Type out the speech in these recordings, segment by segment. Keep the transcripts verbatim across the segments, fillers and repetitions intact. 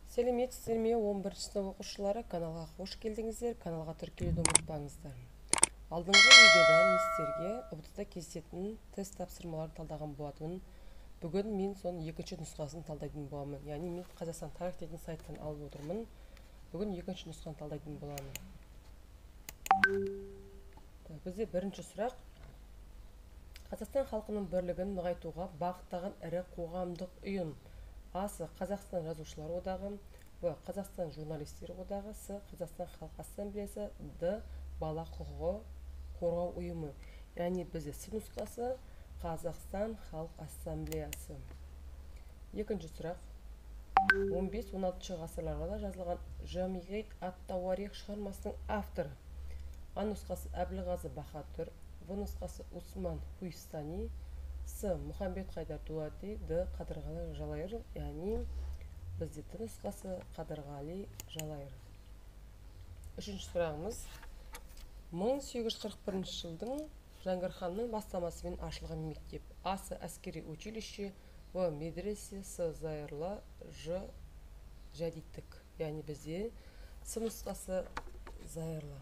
Сәлеметсіздер ме он бірінші сынып оқушылары, каналға қош келдіңіздер. Каналға тіркелуді ұмытпаңыздар. Алдыңғы видеода мен сіздерге ұбт-да кездесетін тест тапсырмаларын талдаған болатынмын. Бүгін мен соның екінші нұсқасын талдайтын боламын. Яғни мен Қазақстан тарих деген сайттан алып отырмын. Бүгін екінші нұсқаны талдайтын боламын. Бізде бірінші сұрақ: Қазақстан халқының бірлігін нығайтуға бағыттаған ірі қоғамдық ұйым. А-сы Қазақстан жазушылар одағы, Б. Қазақстан журналистер одағы, С. Қазақстан халық ассамблеясы, Д. Бала құқығы қорғау ұйымы. Яғни бізде С нұсқасы Қазақстан халық ассамблеясы. Екінші сұрақ: он бес он алтыншы ғасырларда жазылған Жамиғит ат-Тауарих шығармасының авторы. А нұсқасы Әбілғазы Бахадүр, В нұсқасы Усман Хуистани, С. Мұхамбет Хайдар Дулати, Д. Қадырғали Жалайыр. Яғни бізде Д нұсқасы Қадырғали Жалайыр. Үшінші сұрағымыз: мың сегіз жүз қырық бірінші жылдың Жәңгір ханның бастамасымен ашылған мектеп. А-сы әскери училище, В. медресе, С. зайырлы, Ж. жәдиттік. Яғни бізде С нұсқасы зайырлы.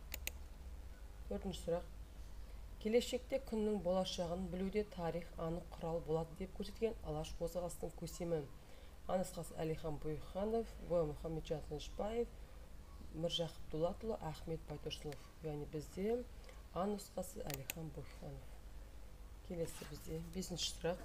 Төртінші сұрақ: келешекте күннің болашағын білуде тарих анық құрал болады деп көрсеткен Алаш қозғалысының көсемі. А нұсқасы Әлихан Бөкейханов, В. Мұхамеджан Тынышпаев, Міржақып Дулатұлы, Ахмет Байтұрсынов. Яғни бізде А нұсқасы Әлихан Бөкейханов. Келесі бізде бесінші сұрақ: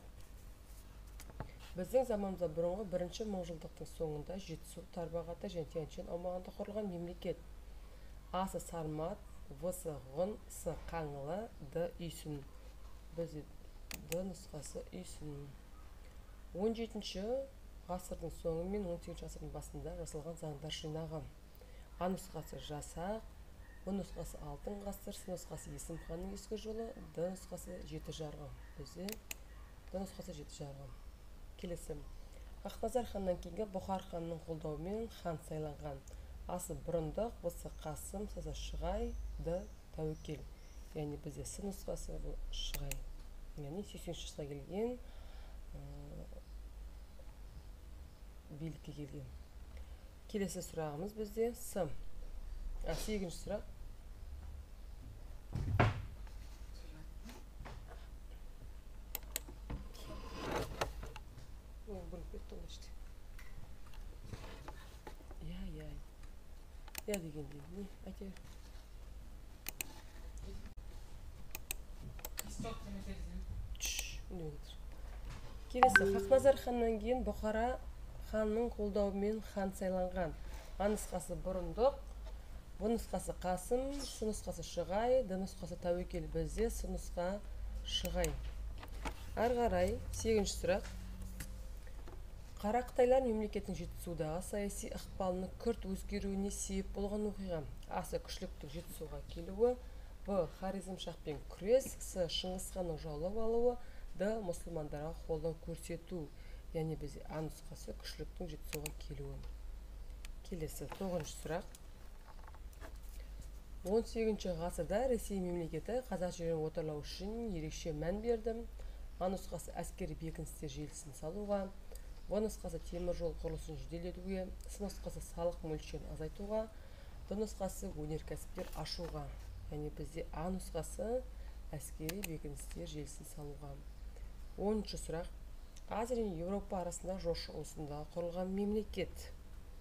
біздің заманымызда бұрынғы бірінші мыңжылдықтың соңында Жетісу, Тарбағатай және Тянь-Шань аумағында құрылған мемлекет. А-сы Сармат, В-сы Ғұн, С. Қаңлы, Д. Үйсін. Бізде Д нұсқасы Үйсін. он жетінші ғасырдың соңы мен он сегізінші ғасырдың басында жасалған заңдар жинағы. А нұсқасы Жасақ, В нұсқасы Алтын ғасыр, С нұсқасы Есім ханның ескі жолы, Д нұсқасы Жеті жарғы. Бізде Д нұсқасы Жеті жарғы. Келесі: Хақназар ханнан кейінгі Бұхар ханның қолдауымен хан сайланған. А-сы Бұрындық, В-сы Қасым, С-сы Шығай, Д. Тәуекел. Яғни бізде С нұсқасы бұл Шығай. Яғни сексенінші жасқа келген, билікке келген. Келесі сұрағымыз бізде С. сегізінші сұрақ: Я дегенде не әйтеуір. Келесі: Хақназар ханнан кейін Бұхара ханның қолдауымен хан сайланған. А нұсқасы Бұрындық, В нұсқасы Қасым, С нұсқасы Шығай, Д нұсқасы Тәуекел. Бізде С нұсқа Шығай. Ары қарай сегізінші сұрақ: Қара Қытайлар мемлекеттің Жетісудағы саяси ықпалының күрт өзгеруіне себеп болған оқиға. А-сы күшліктің Жетісуға келуі, В. Хорезм-Шахпен күрес, С. Шыңғыс ханның жаулап алуы, Д. мұсылмандарға қолдау көрсету. Яғни бізде А нұсқасы күшліктің Жетісуға келуі. Келесі тоғызыншы сұрақ: он сегізінші ғасырда Ресей мемлекеті қазақ жерін отарлау үшін ерекше мән берді. А нұсқасы әскери бекіністер желісін салуға, В нұсқасы темір жол құрылысын жеделдетуге, С нұсқасы салық мөлшерін азайтуға, Д нұсқасы өнеркәсіптер ашуға. Яғни бізде А нұсқасы әскери бекіністер желісін салуға. оныншы сұрақ: Азия және Еуропа арасында жошы ұлысындағы құрылған мемлекет.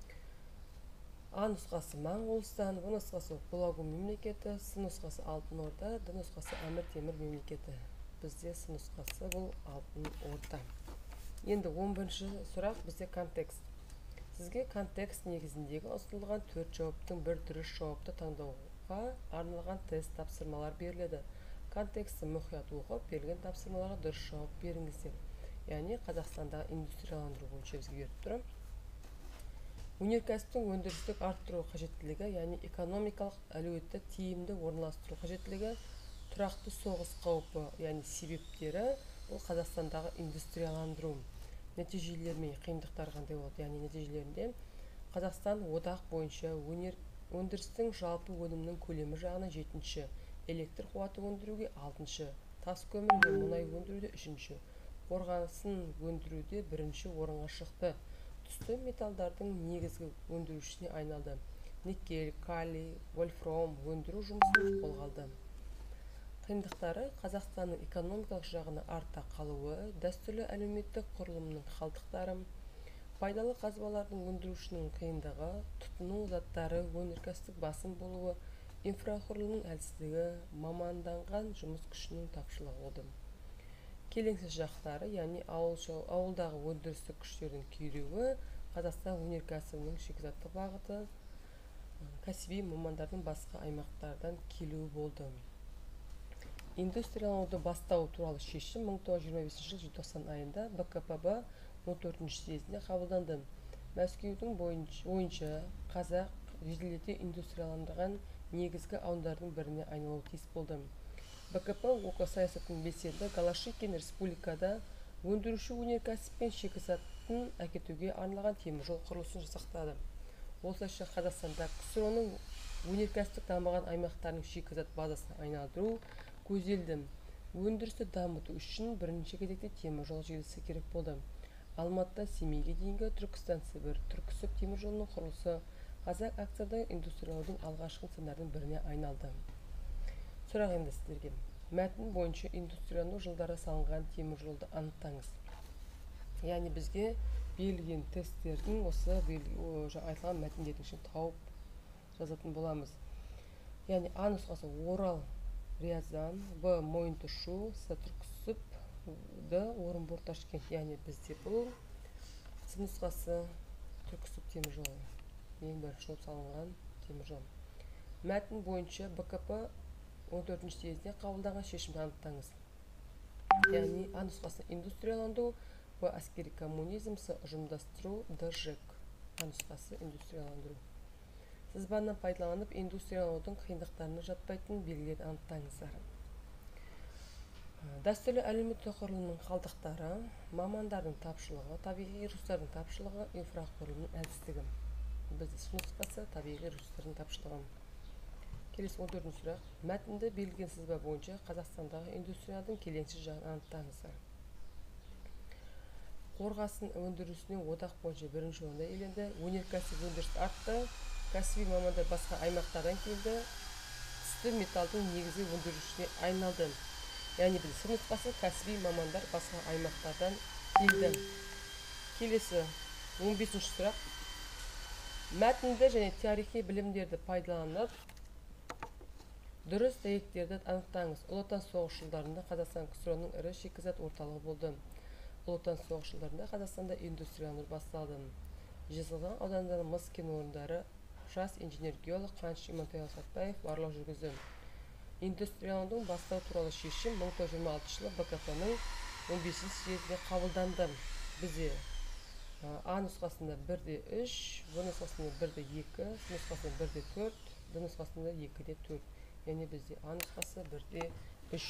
А нұсқасы Моңғолстан, В нұсқасы Хулагу мемлекеті, С нұсқасы Алтын Орда, Д нұсқасы Әмір Темір мемлекеті. Бізде С нұсқасы бұл Алтын Орда. Енді он бірінші сұрақ бізде контекст. Сізге контекст негізіндегі ұсынылған төрт жауаптың бір дұрыс жауапты таңдауға арналған тест тапсырмалар беріледі. Контексті мұқият оқып, берілген тапсырмаларға дұрыс жауап беріңіздер. Яғни Қазақстандағы индустрияландыру бойынша бізге беріп тұр. Өнеркәсіптің өндірістік арттыру қажеттілігі, яғни экономикалық әлеуетті тиімді орналастыру қажеттілігі, тұрақты соғыс қаупі, яғни себептері, бұл Қазақстандағы индустрияландыру. Нәтижелер мен қиындықтар қандай болды? Яғни нәтижелерінде Қазақстан одақ бойынша өндірістің жалпы өнімнің көлемі жағынан жетінші, электр қуаты өндіруге алтыншы, тас көмір мен мұнай өндіруде үшінші, қорғасын өндіруде бірінші орынға шықты. түсті металдардың негізгі өндірушісіне айналды. Никель, калий, вольфрам өндіру жұмысын қолға алды. Қиындықтары Қазақстанның экономикалық жағына арта қалуы, дәстүрлі әлеуметтік құрылымның қалдықтары, пайдалы қазбалардың өндірушінің қиындығы, тұтыну заттары өнеркәсіптік басым болуы, инфрақұрылымның әлсіздігі, маманданған жұмыс күшінің тапшылығы болды. Келеңсіз жақтары, яғни ауылдағы өндірістік күштердің күйреуі, Қазақстан өнеркәсібінің шикізаттық бағыты, кәсіби мамандардың басқа аймақтардан келуі болды. Индустриялануды бастау туралы шешім мың тоғыз жүз жиырма бесінші жыл желтоқсан айында Б К П Б он төртінші съезінде қабылданды. Мәскеудің бойынша Қазақ жеделдете индустрияландырған негізгі аудандардың біріне айналуы тиіс болды. Б К П ОК саясатының белсенді Галашикин республикада өндіруші өнеркәсіп пен шикізатын әкетуге арналған теміржол құрылысын жасақтады. Осылайша Қазақстанда КСР-ның өнеркәсіптік дамыған аймақтарының шикізат базасына айналдыру көзделді. Өндірісті дамыту үшін бірінші кезекте теміржол желісі керек болды. Алматыдан Семейге дейінгі Түркістан-Сібір Түрксіб теміржолының құрылысы Қазақ акционерлік индустриялаудың алғашқы нысандарының біріне айналды. Сұрақ енді сіздерге. Мәтін бойынша индустриялану жылдары салынған теміржолды анықтаңыз. Яғни бізге берілген тесттердің осы айтылған мәтіндердің ішін тауып жазатын боламыз. Яғни А нұсқасы Орал, Рязан, Б Мойынтұшу, С Түрксіб, Д Орынбор, Ташкент. Яғни бізде бұл С нұсқасы Түрксіб теміржолы. Ең бірінші болып салынған теміржол. Мәтін бойынша Б К П он төртінші съезде қабылданған шешімді анықтаңыз. Яғни А нұсқасы индустрияланду, Б әскери коммунизм, С ұжымдастыру, Д ЖЭК. А нұсқасы индустрияландыру. Сызбаны пайдаланып индустриялаудың қиындықтарына жатпайтын белгілерді анықтаңыздар. Дәстүрлі әлеуметтік құрылымның қалдықтары, мамандардың тапшылығы, табиғи ресурстардың тапшылығы, инфрақұрылымның әлсіздігі. Бізде С нұсқасы табиғи ресурстардың тапшылығы. Келесі он төртінші сұрақ. Мәтінді берілген сызба бойынша Қазақстандағы индустрияның келеңсіз жағын анықтаңыздар. Қорғасын өндірісінің одақ бойынша бірінші орында иеленді. Өнеркәсіп өндірісі артты. Кәсіби мамандар басқа аймақтардан келді. Түсті металдың негізгі өндірушісіне айналды. Яғни біз С нұсқасы кәсіби мамандар басқа аймақтардан келді. Келесі он бесінші сұрақ. Мәтінді және тарихи білімдерді пайдаланып дұрыс дәйектерді анықтаңыз. Ұлы Отан соғыс жылдарында Қазақстан КСР-ның ірі шикізат орталығы болды. Ұлы Отан соғыс жылдарында Қазақстанда индустриялану басталды. Жезқазған ауданындағы мыс кен орындары жас инженер-геолог Қаныш Имантайұлы Сәтбаев барлау жүргізді. Индустриялаудың бастау туралы шешім мың тоғыз жүз жиырма алтыншы жылы Б К П-ның он бесінші съезінде қабылданды. Бізде А нұсқасында бір де үш, В нұсқасында бір де екі, С нұсқасында бір де төрт, Д нұсқасында екі де төрт. Яғни бізде А нұсқасы бір де үш.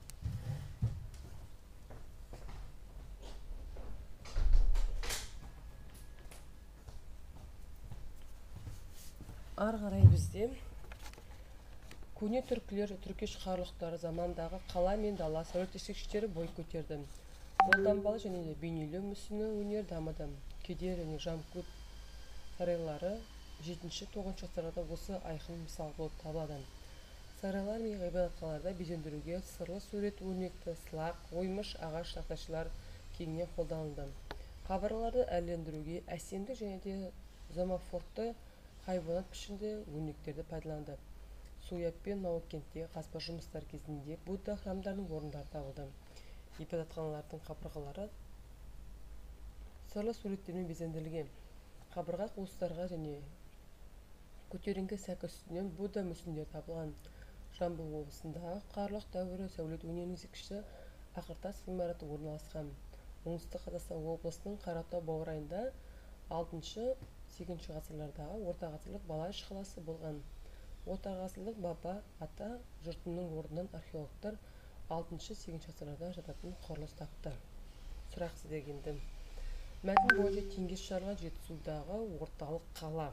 Ары қарай бізде көне түркілер, түркеш қарлықтары замандағы қала мен дала сәулет ескерткіштері бой көтерді. Қолданбалы және де бейнелеу мүсіні өнер дамыды. Кедер және Жамкөт сарайлары жетінші тоғызыншы ғасырларда осы айқын мысал болып табылады. Сарайлар мен ғибадатханаларда безендіруге сырлы сурет өрнекті сылақ, оймыш, ағаш тақтайшалар кеңінен қолданылды. Қабырғаларды әрлендіруге әсемдік және де зомофортты хайуанат пішінде өрнектерді пайдаланды. Суяб пен Науакенттегі қазба жұмыстар кезінде Будда храмдарының орындары табылды. Ғибадатханалардың қабырғалары сырлы суреттермен безендірілген. Қабырға қуыстарға және көтеріңкі сәкі үстінен Будда мүсіндері табылған. Жамбыл облысындағы Қарлық дәуірі сәулет өнерінің ескерткіші Ақыртас ғимараты орналасқан. Оңтүстік Қазақстан облысының Қаратау баурайында алтыншы-сегізінші ғасырлардағы орта ғасырлық Балаш қаласы болған. Орта ғасырлық Баба ата жұртының орнынан археологтар алтыншы-сегізінші ғасырларда жататын құрылыс тапты. Сұрақ сіздерге енді. Мәтін бойынша теңгес шарлар Жетісудағы орталық қала.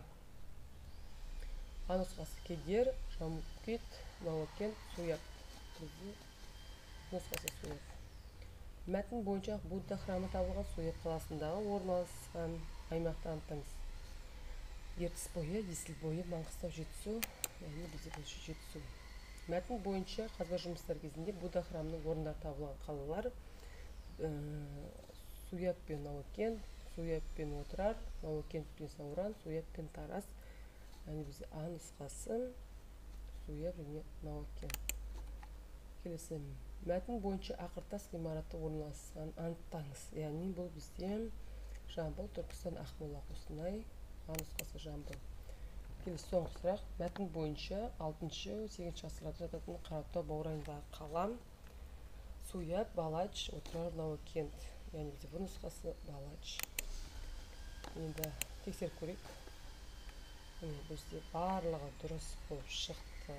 А нұсқасы Кедер, Жамкөт, Науакент, Суяб. Нұсқасы Суяб. Мәтін бойынша Будда храмы табылған Суяб қаласындағы орналасқан аймақты анықтаңыз. Ертіс бойы, Есіл бойы, Маңғыстау, Жетісу, яғни бізде бұл Жетісу. Мәтін бойынша қазба жұмыстар кезінде Будда храмының орындары табылған қалалар Суяб пен Науакент, Суяб пен Отырар, Науакент пен Сауран, Суяб пен Тараз. Яғни бізде А нұсқасы Суяб және Науакент. Келесі мәтін бойынша Ақыртас ғимараты орналасқан анықтаңыз. Яғни бұл бізде Жамбыл, Түркістан, Ақмола, Қостанай. А нұсқасы Жамбыл. Келесі соңғы сұрақ. Мәтін бойынша алтыншы-сегізінші ғасырларда жататын Қаратау баурайындағы қала Суяб, Балач, Отырар, Науакент. Яғни бізде бұл нұсқасы Балач. Енді тексеріп көрейік. Бізде барлығы дұрыс болып шықты.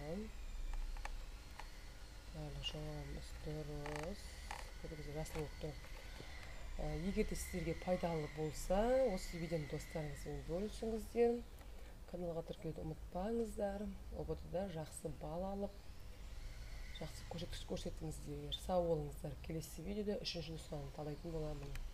Барлық жауабымыз дұрыс. Бізде расыл болып тұр. Егер де сіздерге пайдалы болса, осы видеоны достарыңызбен бөлісіңіздер. Каналға тіркелуді ұмытпаңыздар. о бэ тэ-да жақсы бал алып, жақсы көрсеткіш көрсетіңіздер. Сау болыңыздар. Келесі видеода үшінші нұсқаны талдайтын боламын.